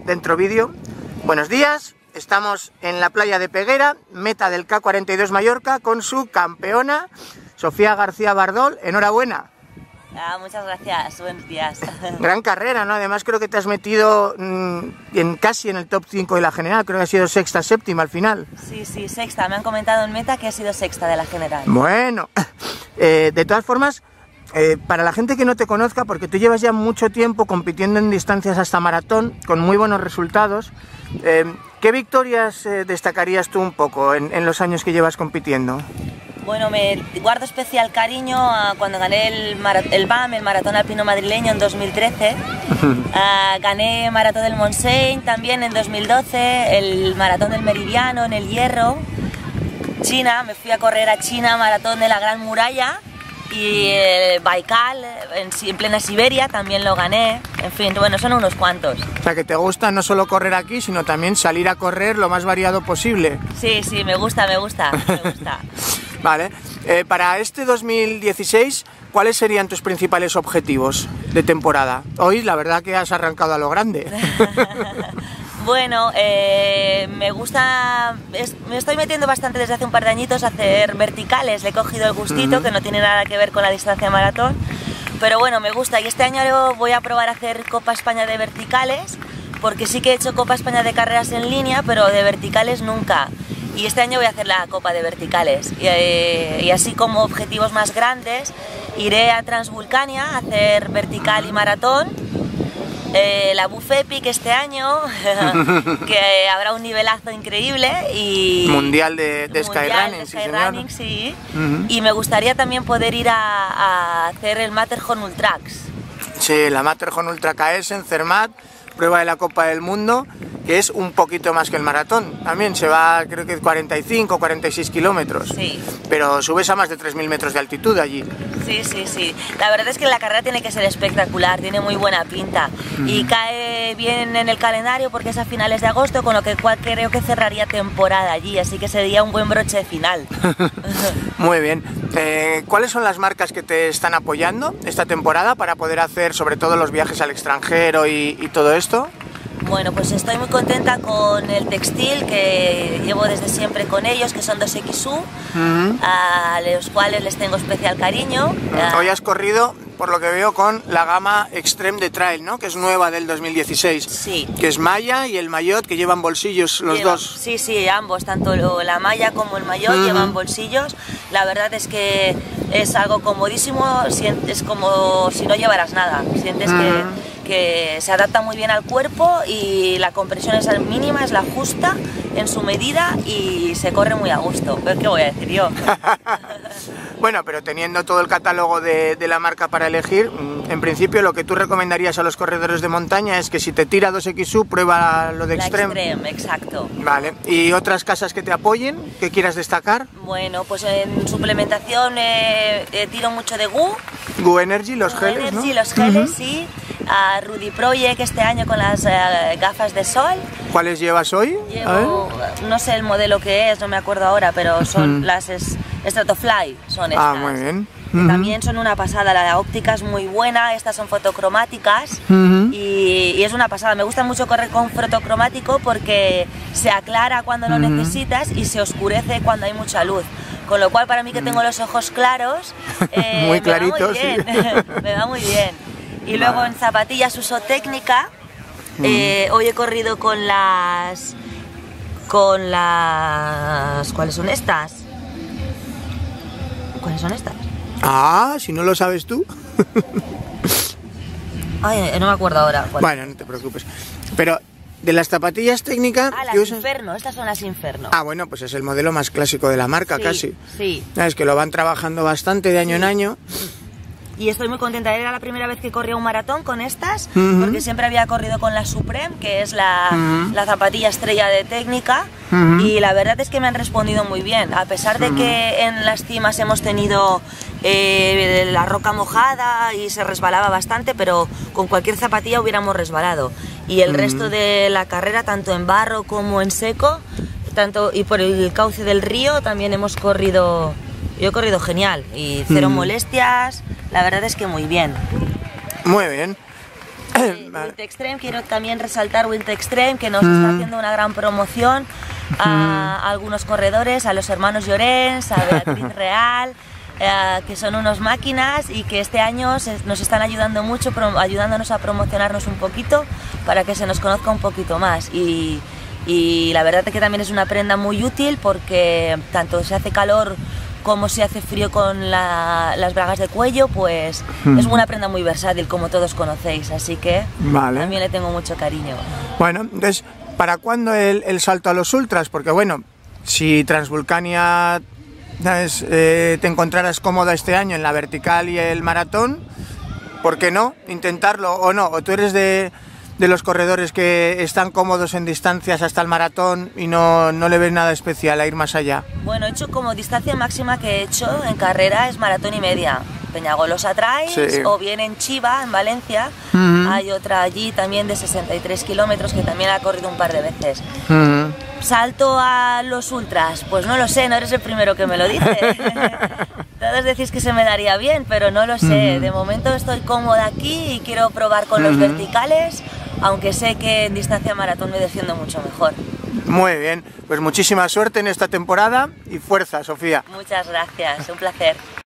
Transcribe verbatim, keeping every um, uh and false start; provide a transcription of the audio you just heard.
dentro vídeo. Buenos días, estamos en la playa de Peguera, meta del K cuarenta y dos Mallorca, con su campeona, Sofía García Bardol. Enhorabuena. Ah, muchas gracias, buenos días. Gran carrera, ¿no? Además creo que te has metido mmm, en, casi en el top cinco de la general, creo que ha sido sexta, séptima al final. Sí, sí, sexta, me han comentado en meta que ha sido sexta de la general. Bueno, eh, de todas formas, eh, para la gente que no te conozca, porque tú llevas ya mucho tiempo compitiendo en distancias hasta maratón, con muy buenos resultados, eh, ¿qué victorias eh, destacarías tú un poco en, en los años que llevas compitiendo? Bueno, me guardo especial cariño a cuando gané el, el B A M, el Maratón Alpino Madrileño, en dos mil trece. uh, gané Maratón del Montseny también en dos mil doce, el Maratón del Meridiano en el Hierro. China, me fui a correr a China, Maratón de la Gran Muralla. Y el Baikal, en, en plena Siberia, también lo gané. En fin, bueno, son unos cuantos. O sea, que te gusta no solo correr aquí, sino también salir a correr lo más variado posible. Sí, sí, me gusta, me gusta, me gusta. Vale, eh, para este dos mil dieciséis, ¿cuáles serían tus principales objetivos de temporada? Hoy la verdad que has arrancado a lo grande. Bueno, eh, me gusta, es, me estoy metiendo bastante desde hace un par de añitos a hacer verticales, le he cogido el gustito, uh-huh. que no tiene nada que ver con la distancia maratón, pero bueno, me gusta, y este año voy a probar a hacer Copa España de verticales, porque sí que he hecho Copa España de carreras en línea, pero de verticales nunca. Y este año voy a hacer la Copa de Verticales. Y, eh, y así como objetivos más grandes, iré a Transvulcania a hacer vertical y maratón. Eh, la Buff Epic este año, que habrá un nivelazo increíble. Y mundial de, de Skyrunning, sí, Skyrunning, sí. Uh-huh. Y me gustaría también poder ir a, a hacer el Matterhorn Ultrax. Sí, la Matterhorn Ultra K S en Zermatt, prueba de la Copa del Mundo, que es un poquito más que el maratón. También se va, creo que cuarenta y cinco, cuarenta y seis kilómetros. Sí. Pero subes a más de tres mil metros de altitud allí. Sí, sí, sí. La verdad es que la carrera tiene que ser espectacular, tiene muy buena pinta. Mm. Y cae bien en el calendario porque es a finales de agosto, con lo que creo que cerraría temporada allí, así que sería un buen broche final. Muy bien. Eh, ¿Cuáles son las marcas que te están apoyando esta temporada para poder hacer sobre todo los viajes al extranjero y, y todo esto? Bueno, pues estoy muy contenta con el textil, que llevo desde siempre con ellos, que son dos equis u, uh-huh. a los cuales les tengo especial cariño. Uh-huh. Hoy has corrido, por lo que veo, con la gama Extreme de Trail, ¿no? Que es nueva del dos mil dieciséis. Sí. Que es malla y el maillot, que llevan bolsillos los Lleva, dos. Sí, sí, ambos, tanto la malla como el maillot uh-huh. llevan bolsillos. La verdad es que es algo comodísimo, es como si no llevaras nada. Sientes uh-huh. que... que se adapta muy bien al cuerpo y la compresión es mínima, es la justa en su medida y se corre muy a gusto. ¿Pero qué voy a decir yo? Bueno, pero teniendo todo el catálogo de, de la marca para elegir, en principio lo que tú recomendarías a los corredores de montaña es que si te tira dos equis u, prueba lo de la Extreme. Extreme, exacto. Vale, ¿y otras casas que te apoyen, que quieras destacar? Bueno, pues en suplementación eh, eh, tiro mucho de G U. G U Energy, los G U geles, Energy, ¿no? los geles, uh-huh. sí. A Rudy Project este año con las uh, gafas de sol. ¿Cuáles llevas hoy? Llevo, no sé el modelo que es, no me acuerdo ahora, pero son uh-huh. las es, Stratofly, son estas. Ah, muy bien. Uh-huh. También son una pasada, la óptica es muy buena, estas son fotocromáticas uh-huh. y, y es una pasada. Me gusta mucho correr con fotocromático porque se aclara cuando lo uh-huh. necesitas y se oscurece cuando hay mucha luz. Con lo cual, para mí que tengo los ojos claros, eh, muy claritos, me va muy bien. Sí. Me va muy bien. Y luego en zapatillas uso técnica. Mm. Eh, hoy he corrido con las... Con las... ¿Cuáles son estas? ¿Cuáles son estas? Ah, si no lo sabes tú. Ay, no me acuerdo ahora. Bueno, no te preocupes. Pero de las zapatillas técnicas... Ah, las que usas... Inferno, estas son las Inferno. Ah, bueno, pues es el modelo más clásico de la marca, sí, casi. Sí. Es que lo van trabajando bastante de año sí. en año. Y estoy muy contenta, era la primera vez que corría un maratón con estas, uh-huh. porque siempre había corrido con la Supreme, que es la, uh-huh. la zapatilla estrella de técnica, uh-huh. y la verdad es que me han respondido muy bien, a pesar de uh-huh. que en las cimas hemos tenido eh, la roca mojada y se resbalaba bastante, pero con cualquier zapatilla hubiéramos resbalado. Y el uh-huh. resto de la carrera, tanto en barro como en seco, tanto y por el cauce del río, también hemos corrido, yo he corrido genial, y cero uh-huh. molestias. La verdad es que muy bien. Muy bien. Sí, Vale. Winter Extreme, quiero también resaltar Winter Extreme, que nos mm. está haciendo una gran promoción a, mm. a algunos corredores, a los hermanos Llorens, a Beatriz Real, eh, que son unos máquinas y que este año se, nos están ayudando mucho, pro, ayudándonos a promocionarnos un poquito para que se nos conozca un poquito más. Y, y la verdad es que también es una prenda muy útil porque tanto si hace calor como si hace frío con la, las bragas de cuello, pues mm. es una prenda muy versátil, como todos conocéis, así que vale. también le tengo mucho cariño. Bueno, entonces, ¿para cuándo el, el salto a los ultras? Porque bueno, si Transvulcania ¿sabes? Eh, te encontraras cómoda este año en la vertical y el maratón, ¿por qué no? Intentarlo o no, o tú eres de... de los corredores que están cómodos en distancias hasta el maratón y no, no le ven nada especial a ir más allá. Bueno, he hecho como distancia máxima que he hecho en carrera es maratón y media. Peñagolosa Trails, sí. o bien en Chiva, en Valencia. Uh-huh. Hay otra allí también de sesenta y tres kilómetros que también la he corrido un par de veces. Uh-huh. ¿Salto a los ultras? Pues no lo sé, no eres el primero que me lo dice. Todos decís que se me daría bien, pero no lo sé. Uh-huh. De momento estoy cómoda aquí y quiero probar con uh-huh. los verticales, aunque sé que en distancia maratón me defiendo mucho mejor. Muy bien, pues muchísima suerte en esta temporada y fuerza, Sofía. Muchas gracias, un placer.